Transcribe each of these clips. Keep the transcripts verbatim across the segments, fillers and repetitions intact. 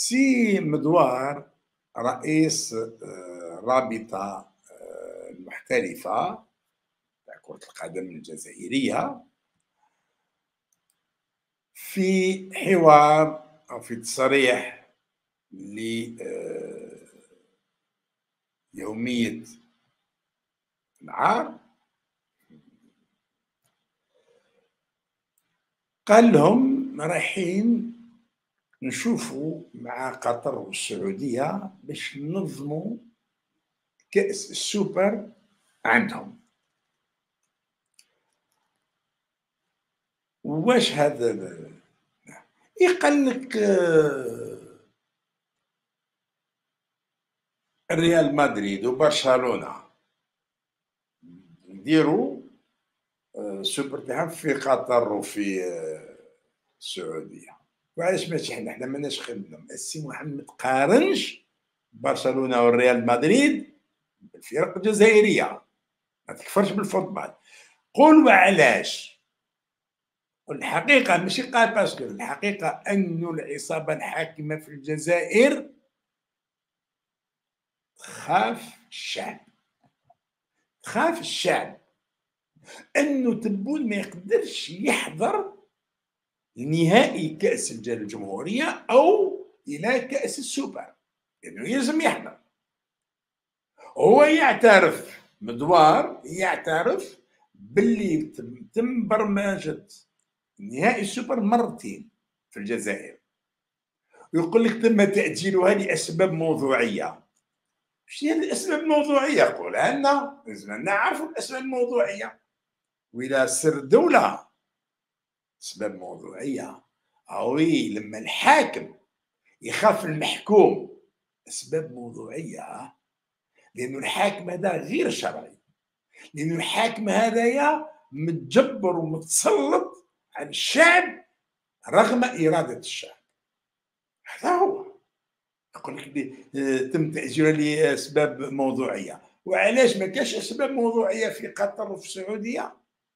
سي مدوار رئيس آه، رابطة آه، المحترفة تاع كرة القدم الجزائرية، في حوار أو في تصريح ليومية العار، قال لهم رايحين نشوفوا مع قطر والسعودية باش ننظموا كأس السوبر عندهم. واش هذا ال- يقال لك آه، ريال مدريد وبرشلونة نديروا آه، السوبر تاعهم في قطر وفي آه، السعودية. وعلاش ماشي حنا حنا ماناش خير منهم؟ السي محمد قارنش برشلونة والريال مدريد بالفرق الجزائرية، ما تكفرش بالفوتبال. قول وعلاش. والحقيقة ماشي قال باسكو، الحقيقة أن العصابة الحاكمة في الجزائر تخاف الشعب، تخاف الشعب. أنه تبون ما يقدرش يحضر لنهائي كأس الجمهورية أو إلى كأس السوبر، لأنه يعني يلزم يحضر. هو يعترف، مدوار يعترف باللي تم برمجة نهائي السوبر مرتين في الجزائر، ويقول لك تم تأجيلها لأسباب موضوعية. اش هي الأسباب الموضوعية؟ قولها لنا، لازم نعرفوا الأسباب الموضوعية. وإلى سر الدولة أسباب موضوعية، أوي لما الحاكم يخاف المحكوم أسباب موضوعية، لأنه الحاكم هذا غير شرعي، لأنه الحاكم هذايا متجبر ومتسلط على الشعب رغم إرادة الشعب. هذا هو. يقول لك آه، تم تأجيلها لأسباب موضوعية. وعلاش ما كاش أسباب موضوعية في قطر وفي السعودية؟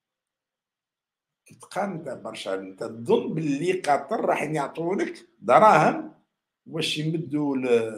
كي تقارن انت برشا، انت تظن باللي قطر راح يعطونك دراهم واش يمدوا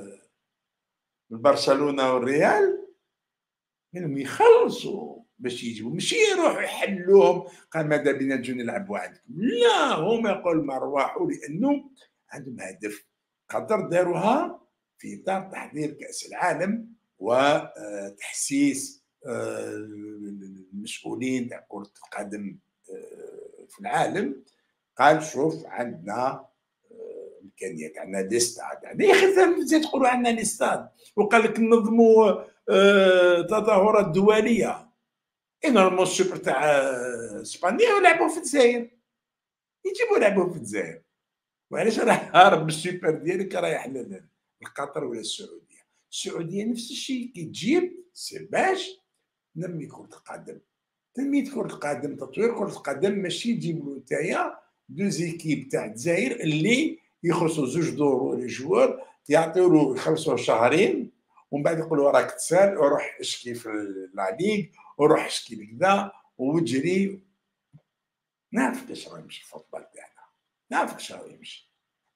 لبرشلونه والريال، انهم يخلصوا باش يجيبوا، ماشي يروحوا يحلوهم قال ماذا بنا نجوا نلعبوا عندكم. لا، هم يقول ما روحوا لانه عندهم هدف. قطر داروها في اطار تحضير كاس العالم وتحسيس المسؤولين تاع كره القدم آه، في العالم. قال شوف عندنا امكانيات، عندنا دي ستاد، يعني يا اخي زيد تقولوا عندنا دي ستاد. وقال لك ننظموا آه، تظاهرات دوليه. نورمال السوبر تاع آه، اسبانيا ولعبوا في الجزائر، يجيبوا يلعبوا في الجزائر. وعلاش راح هارب بالسوبر ديالك رايح لقطر ولا السعوديه؟ السعوديه نفس الشيء، كي تجيب سي باش نمي كره القدم. تنميه كره القدم، تطوير كره القدم، ماشي تجيب له نتايا دو زيكيب تاع الجزائر اللي يخلصوا زوج دور لي جوار، يعطيو له يخلصوا شهرين ومن بعد يقولوا راك تسال وروح اشكي في لا ليغ وروح اشكي لكذا وجري. نعرف كيفاش راه يمشي الفوتبال تاعنا، نعرف كيفاش راه يمشي.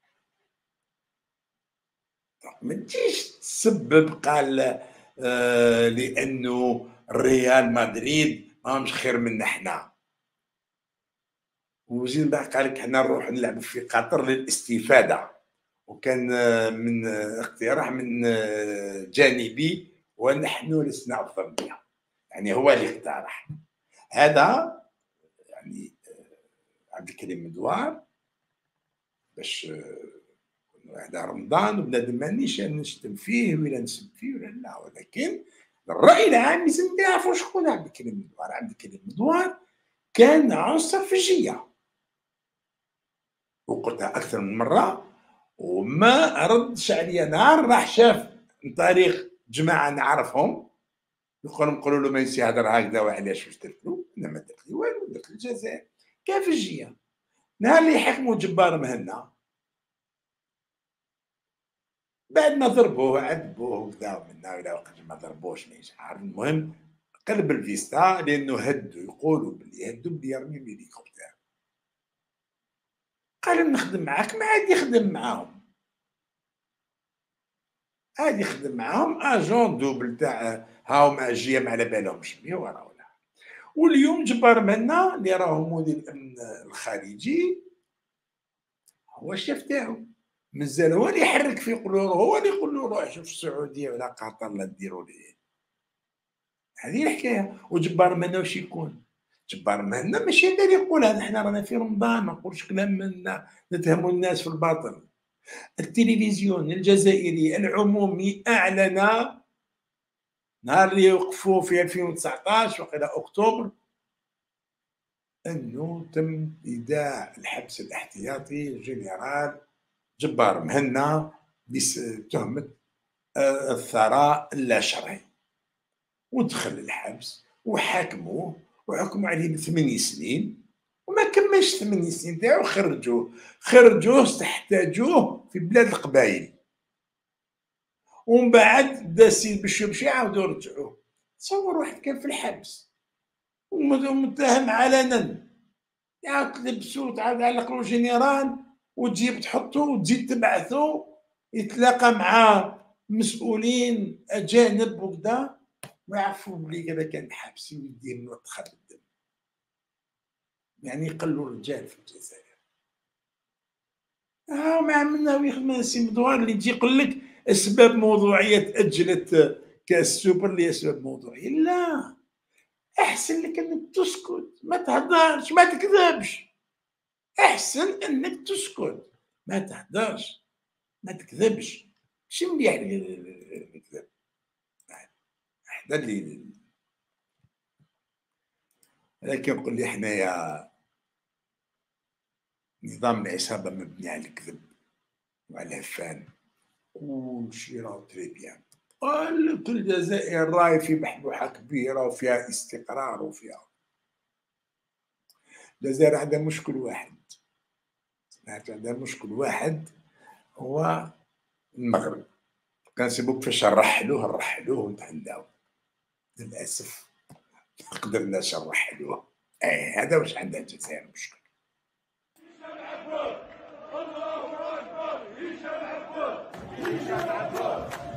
ما تجيش تسبب قال آه لانه ريال مدريد ماهمش خير منا حنا، وزيد من بعد قال لك حنا نروح نلعبوا في قطر للاستفاده، وكان آه، من آه، اقتراح من آه، جانبي ونحن لسنا افضل منها. يعني هو اللي اقترح هذا. يعني آه، عبد الكريم مدوار باش هذا رمضان وبنادم مانيش نشتم فيه ولا نسب فيه ولا لا، ولكن الراي العام لازم يعرفوا شكون عبد الكريم مدوار. عبد الكريم مدوار كان عنصر في الجيه، وقلتها اكثر من مره، وما ردش عليا نهار راح شاف من طريق جماعه نعرفهم يقولوا نقولوا له ما ينسي هذا هكذا وعلاش واش درت له؟ انا ما درت له والو، درت الجزائر كيف الجيه. نهار اللي حكموا جبار مهنا بعد ما ضربوه عذبوه وكذا منا الى وقت ما ضربوش مانيش عارف. المهم قلب الفيستا لانه هدوا، يقولوا باللي هدوا بلي يرمي بهليكوبتر. قال نخدم معاك، ما عاد يخدم معاهم. عاد يخدم معاهم اجون دوبل تاع هاهم اجيه ما على بالهمش بيه وراه ولا. واليوم جبار منا اللي راهو مدير الامن الخارجي هو الشيف تاعو، مازال هو اللي يحرك في قلوبه، هو اللي يقول له روح شوف السعوديه ولا قطر لا ديروا لي. هذه الحكايه. وجبار منا واش يكون؟ جبار منا ماشي انا اللي يقولها، حنا رانا في رمضان ما نقولش كلام منا نتهموا الناس في الباطل. التلفزيون الجزائري العمومي اعلن نهار اللي وقفوا في ألفين وتسعطاش وقيلا اكتوبر انه تم ايداع الحبس الاحتياطي جنرال جبار مهنا بتهمه آه، الثراء اللا شرعي، ودخل الحبس وحاكموه وحكموا عليه بثمانية سنين وما كملش ثمانية سنين تاعو، خرجوه خرجوه استحتاجوه في بلاد القبائل، ومن بعد دا السيد بالشبشي عاودوا رجعوه. تصور واحد كان في الحبس ومتهم علنا، تعاود تلبسو تعاود علق له جينيرال وتجيب تحطو وتزيد تبعثو يتلاقى مع مسؤولين اجانب وكذا ويعرفوا بلي هذا كان حابس ويديه ملطخه بالدم. يعني يقلوا الرجال في الجزائر. ها ما عملنا يخدم سي مدوار اللي تجي يقول لك اسباب موضوعيه تاجلت كاس السوبر اللي اسباب موضوعيه. لا، احسن لك انك تسكت، ما تهضرش، ما تكذبش. احسن انك تسكت، ما تهضرش، ما تكذبش. ماشي مليح الكذب. هذا اللي لكن نقول لي حنايا نظام العصابه مبني على الكذب وعلى الهفان. كلشي راه تري بيان. كل الجزائر راهي في بحبوحه كبيره وفيها استقرار وفيها. الجزائر عندها مشكل واحد، عندها مشكل واحد هو المغرب. كنسيبو كيفاش نرحلوه نرحلوه ونتهلاو. للاسف ما قدرناش نرحلوه. اه هذا واش عندها الجزائر مشكل. الله اكبر، الله اكبر، هشام عبود، هشام عبود.